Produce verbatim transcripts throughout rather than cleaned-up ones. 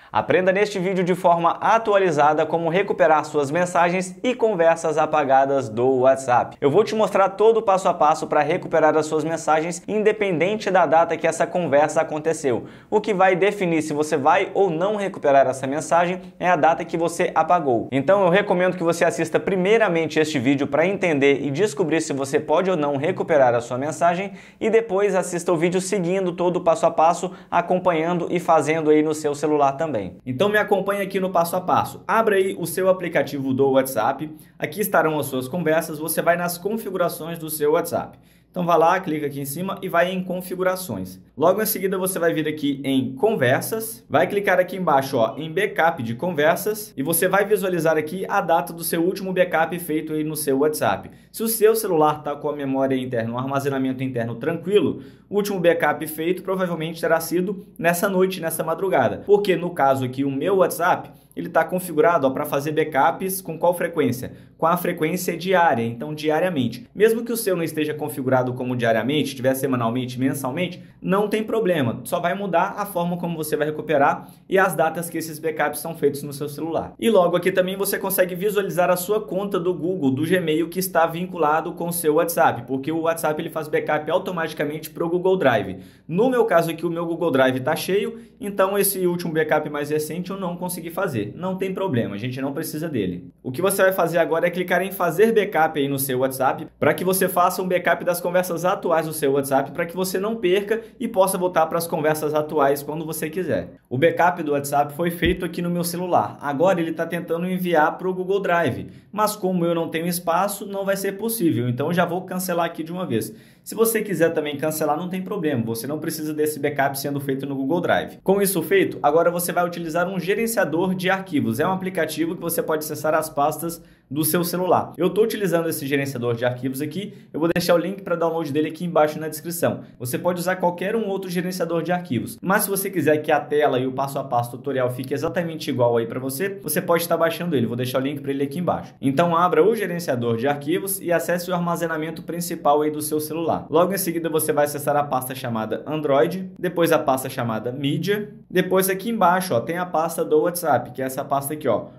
Aprenda neste vídeo de forma atualizada como recuperar suas mensagens e conversas apagadas do WhatsApp. Eu vou te mostrar todo o passo a passo para recuperar as suas mensagens independente da data que essa conversa aconteceu. O que vai definir se você vai ou não recuperar essa mensagem é a data que você apagou. Então eu recomendo que você assista primeiramente este vídeo para entender e descobrir se você pode ou não recuperar a sua mensagem e depois assista o vídeo seguindo todo o passo a passo, acompanhando e fazendo aí no seu celular também. Então me acompanhe aqui no passo a passo. Abra aí o seu aplicativo do WhatsApp. Aqui estarão as suas conversas. Você vai nas configurações do seu WhatsApp. Então vai lá, clica aqui em cima e vai em configurações. Logo em seguida você vai vir aqui em conversas, vai clicar aqui embaixo ó, em backup de conversas e você vai visualizar aqui a data do seu último backup feito aí no seu WhatsApp. Se o seu celular está com a memória interna, um armazenamento interno tranquilo, o último backup feito provavelmente terá sido nessa noite, nessa madrugada. Porque no caso aqui o meu WhatsApp, ele está configurado para fazer backups com qual frequência? Com a frequência diária, então diariamente. Mesmo que o seu não esteja configurado como diariamente, estiver semanalmente, mensalmente, não tem problema. Só vai mudar a forma como você vai recuperar e as datas que esses backups são feitos no seu celular. E logo aqui também você consegue visualizar a sua conta do Google, do Gmail, que está vinculado com o seu WhatsApp, porque o WhatsApp ele faz backup automaticamente para o Google Drive. No meu caso aqui, o meu Google Drive está cheio, então esse último backup mais recente eu não consegui fazer. Não tem problema, a gente não precisa dele. O que você vai fazer agora é clicar em fazer backup aí no seu WhatsApp para que você faça um backup das conversas atuais do seu WhatsApp para que você não perca e possa voltar para as conversas atuais quando você quiser. O backup do WhatsApp foi feito aqui no meu celular. Agora ele está tentando enviar para o Google Drive, mas como eu não tenho espaço, não vai ser possível. Então eu já vou cancelar aqui de uma vez. Se você quiser também cancelar, não tem problema. Você não precisa desse backup sendo feito no Google Drive. Com isso feito, agora você vai utilizar um gerenciador de arquivos. É um aplicativo que você pode acessar as pastas do seu celular. Eu estou utilizando esse gerenciador de arquivos aqui. Eu vou deixar o link para download dele aqui embaixo na descrição. Você pode usar qualquer um outro gerenciador de arquivos. Mas se você quiser que a tela e o passo a passo tutorial fique exatamente igual aí para você, você pode estar baixando ele. Vou deixar o link para ele aqui embaixo. Então abra o gerenciador de arquivos e acesse o armazenamento principal aí do seu celular. Logo em seguida você vai acessar a pasta chamada Android, depois a pasta chamada Mídia, depois aqui embaixo ó, tem a pasta do WhatsApp, que é essa pasta aqui, ó,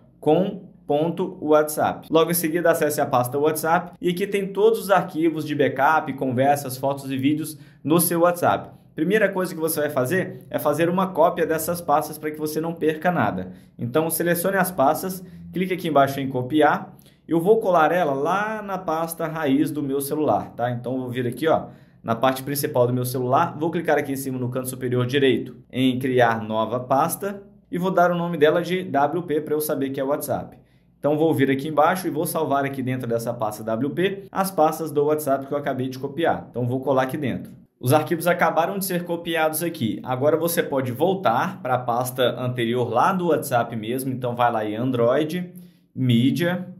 com.whatsapp. Logo em seguida acesse a pasta WhatsApp e aqui tem todos os arquivos de backup, conversas, fotos e vídeos no seu WhatsApp. Primeira coisa que você vai fazer é fazer uma cópia dessas pastas para que você não perca nada. Então selecione as pastas, clique aqui embaixo em copiar. Eu vou colar ela lá na pasta raiz do meu celular, tá? Então eu vou vir aqui, ó, na parte principal do meu celular, vou clicar aqui em cima no canto superior direito em criar nova pasta e vou dar o nome dela de W P para eu saber que é o WhatsApp. Então vou vir aqui embaixo e vou salvar aqui dentro dessa pasta W P as pastas do WhatsApp que eu acabei de copiar. Então vou colar aqui dentro. Os arquivos acabaram de ser copiados aqui. Agora você pode voltar para a pasta anterior lá do WhatsApp mesmo. Então vai lá em Android, Mídia,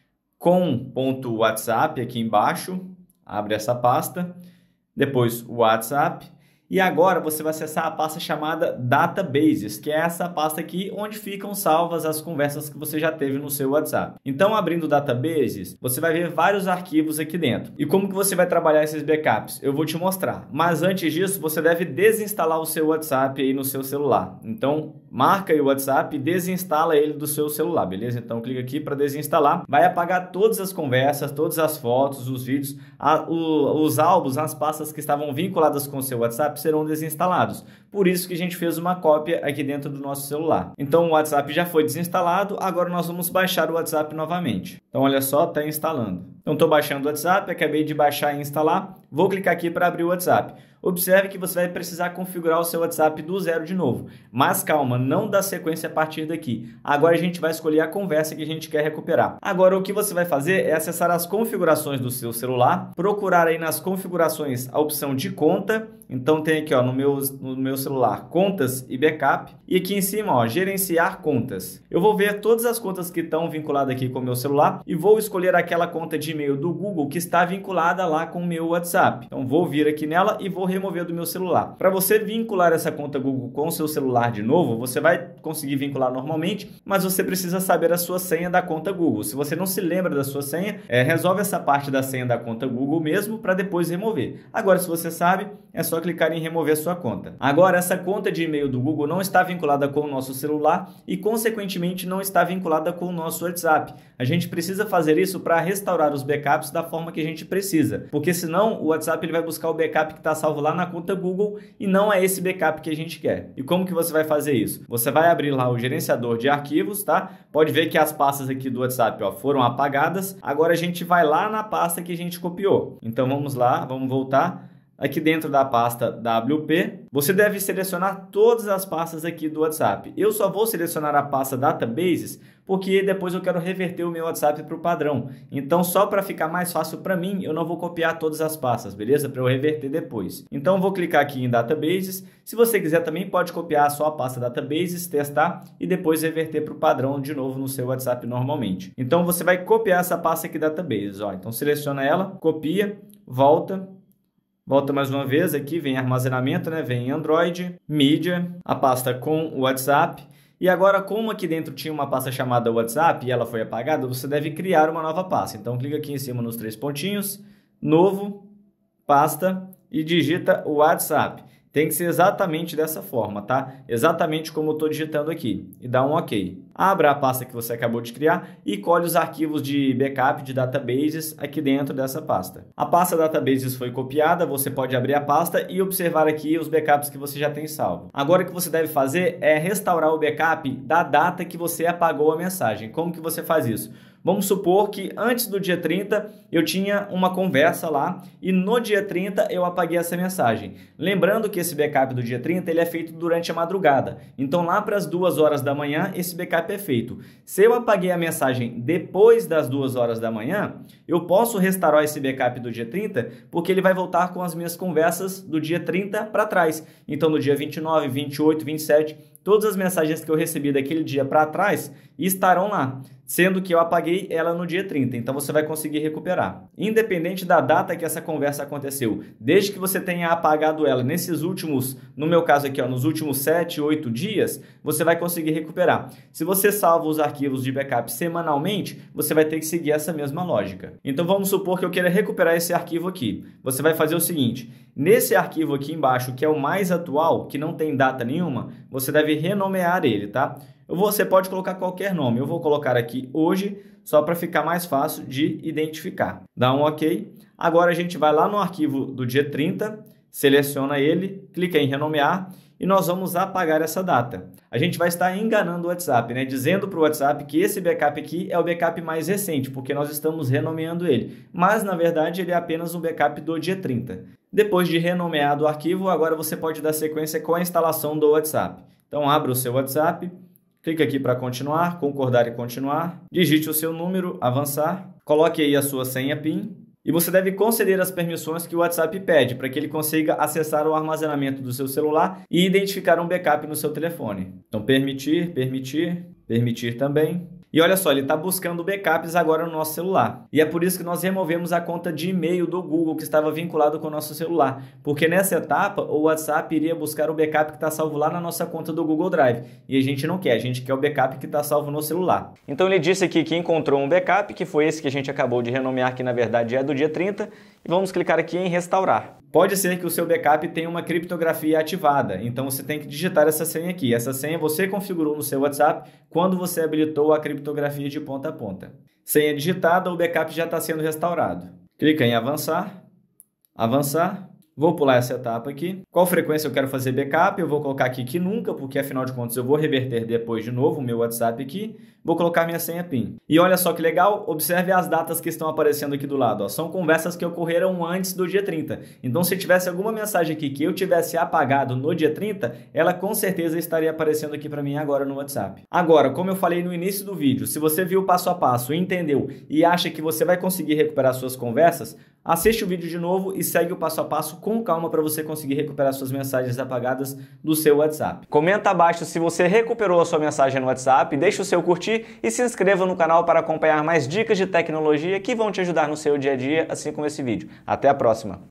com.whatsapp aqui embaixo, abre essa pasta, depois o WhatsApp e agora você vai acessar a pasta chamada Databases, que é essa pasta aqui onde ficam salvas as conversas que você já teve no seu WhatsApp. Então abrindo Databases, você vai ver vários arquivos aqui dentro. E como que você vai trabalhar esses backups? Eu vou te mostrar. Mas antes disso, você deve desinstalar o seu WhatsApp aí no seu celular. Então marca aí o WhatsApp e desinstala ele do seu celular, beleza? Então clica aqui para desinstalar. Vai apagar todas as conversas, todas as fotos, os vídeos, a, o, os álbuns, as pastas que estavam vinculadas com o seu WhatsApp serão desinstalados. Por isso que a gente fez uma cópia aqui dentro do nosso celular. Então o WhatsApp já foi desinstalado, agora nós vamos baixar o WhatsApp novamente. Então olha só, está instalando. Então estou baixando o WhatsApp, acabei de baixar e instalar. Vou clicar aqui para abrir o WhatsApp. Observe que você vai precisar configurar o seu WhatsApp do zero de novo. Mas calma, não dá sequência a partir daqui. Agora a gente vai escolher a conversa que a gente quer recuperar. Agora o que você vai fazer é acessar as configurações do seu celular, procurar aí nas configurações a opção de conta. Então tem aqui ó, no, meu, no meu celular contas e backup. E aqui em cima ó, gerenciar contas. Eu vou ver todas as contas que estão vinculadas aqui com o meu celular e vou escolher aquela conta de e-mail do Google que está vinculada lá com o meu WhatsApp. Então vou vir aqui nela e vou remover do meu celular. Para você vincular essa conta Google com o seu celular de novo, você vai conseguir vincular normalmente, mas você precisa saber a sua senha da conta Google. Se você não se lembra da sua senha, é, resolve essa parte da senha da conta Google mesmo para depois remover. Agora, se você sabe, é só clicar em remover sua conta. Agora, essa conta de e-mail do Google não está vinculada com o nosso celular e, consequentemente, não está vinculada com o nosso WhatsApp. A gente precisa fazer isso para restaurar os backups da forma que a gente precisa, porque senão o WhatsApp ele vai buscar o backup que está salvo lá na conta Google e não é esse backup que a gente quer. E como que você vai fazer isso? Você vai abrir lá o gerenciador de arquivos, tá? Pode ver que as pastas aqui do WhatsApp, ó, foram apagadas. Agora a gente vai lá na pasta que a gente copiou. Então vamos lá, vamos voltar. Aqui dentro da pasta W P, você deve selecionar todas as pastas aqui do WhatsApp. Eu só vou selecionar a pasta Databases porque depois eu quero reverter o meu WhatsApp para o padrão. Então, só para ficar mais fácil para mim, eu não vou copiar todas as pastas, beleza? Para eu reverter depois. Então, eu vou clicar aqui em Databases. Se você quiser também pode copiar só a pasta Databases, testar e depois reverter para o padrão de novo no seu WhatsApp normalmente. Então, você vai copiar essa pasta aqui Databases. Ó. Então, seleciona ela, copia, volta. Volta mais uma vez, aqui vem armazenamento, né? Vem Android, mídia, a pasta com o WhatsApp. E agora, como aqui dentro tinha uma pasta chamada WhatsApp e ela foi apagada, você deve criar uma nova pasta. Então, clica aqui em cima nos três pontinhos, novo, pasta e digita o WhatsApp. Tem que ser exatamente dessa forma, tá? Exatamente como eu estou digitando aqui. E dá um OK. Abra a pasta que você acabou de criar e colhe os arquivos de backup de databases aqui dentro dessa pasta. A pasta databases foi copiada, você pode abrir a pasta e observar aqui os backups que você já tem salvo. Agora o que você deve fazer é restaurar o backup da data que você apagou a mensagem. Como que você faz isso? Vamos supor que antes do dia trinta eu tinha uma conversa lá e no dia trinta eu apaguei essa mensagem. Lembrando que esse backup do dia trinta ele é feito durante a madrugada. Então lá para as duas horas da manhã esse backup é feito. Se eu apaguei a mensagem depois das duas horas da manhã, eu posso restaurar esse backup do dia trinta porque ele vai voltar com as minhas conversas do dia trinta para trás. Então no dia vinte e nove, vinte e oito, vinte e sete, todas as mensagens que eu recebi daquele dia para trás estarão lá, sendo que eu apaguei ela no dia trinta, então você vai conseguir recuperar. Independente da data que essa conversa aconteceu, desde que você tenha apagado ela nesses últimos, no meu caso aqui, ó, nos últimos sete, oito dias, você vai conseguir recuperar. Se você salva os arquivos de backup semanalmente, você vai ter que seguir essa mesma lógica. Então vamos supor que eu queira recuperar esse arquivo aqui. Você vai fazer o seguinte, nesse arquivo aqui embaixo, que é o mais atual, que não tem data nenhuma, você deve renomear ele, tá? Você pode colocar qualquer nome. Eu vou colocar aqui hoje, só para ficar mais fácil de identificar. Dá um OK. Agora a gente vai lá no arquivo do dia trinta, seleciona ele, clica em renomear e nós vamos apagar essa data. A gente vai estar enganando o WhatsApp, né? Dizendo para o WhatsApp que esse backup aqui é o backup mais recente, porque nós estamos renomeando ele. Mas, na verdade, ele é apenas um backup do dia trinta. Depois de renomeado o arquivo, agora você pode dar sequência com a instalação do WhatsApp. Então, abra o seu WhatsApp. Clique aqui para continuar, concordar e continuar. Digite o seu número, avançar. Coloque aí a sua senha PIN. E você deve conceder as permissões que o WhatsApp pede para que ele consiga acessar o armazenamento do seu celular e identificar um backup no seu telefone. Então, permitir, permitir, permitir também. E olha só, ele está buscando backups agora no nosso celular. E é por isso que nós removemos a conta de e-mail do Google que estava vinculado com o nosso celular. Porque nessa etapa, o WhatsApp iria buscar o backup que está salvo lá na nossa conta do Google Drive. E a gente não quer, a gente quer o backup que está salvo no celular. Então ele disse aqui que encontrou um backup, que foi esse que a gente acabou de renomear, que na verdade é do dia trinta. E vamos clicar aqui em restaurar. Pode ser que o seu backup tenha uma criptografia ativada, então você tem que digitar essa senha aqui. Essa senha você configurou no seu WhatsApp quando você habilitou a criptografia de ponta a ponta. Senha digitada, o backup já está sendo restaurado. Clica em avançar, avançar. Vou pular essa etapa aqui. Qual frequência eu quero fazer backup? Eu vou colocar aqui que nunca, porque afinal de contas eu vou reverter depois de novo o meu WhatsApp aqui. Vou colocar minha senha PIN. E olha só que legal, observe as datas que estão aparecendo aqui do lado. Ó. São conversas que ocorreram antes do dia trinta. Então se tivesse alguma mensagem aqui que eu tivesse apagado no dia trinta, ela com certeza estaria aparecendo aqui para mim agora no WhatsApp. Agora, como eu falei no início do vídeo, se você viu o passo a passo e entendeu e acha que você vai conseguir recuperar suas conversas, Assiste o vídeo de novo e segue o passo a passo com calma para você conseguir recuperar suas mensagens apagadas do seu WhatsApp. Comenta abaixo se você recuperou a sua mensagem no WhatsApp, deixa o seu curtir e se inscreva no canal para acompanhar mais dicas de tecnologia que vão te ajudar no seu dia a dia, assim como esse vídeo. Até a próxima!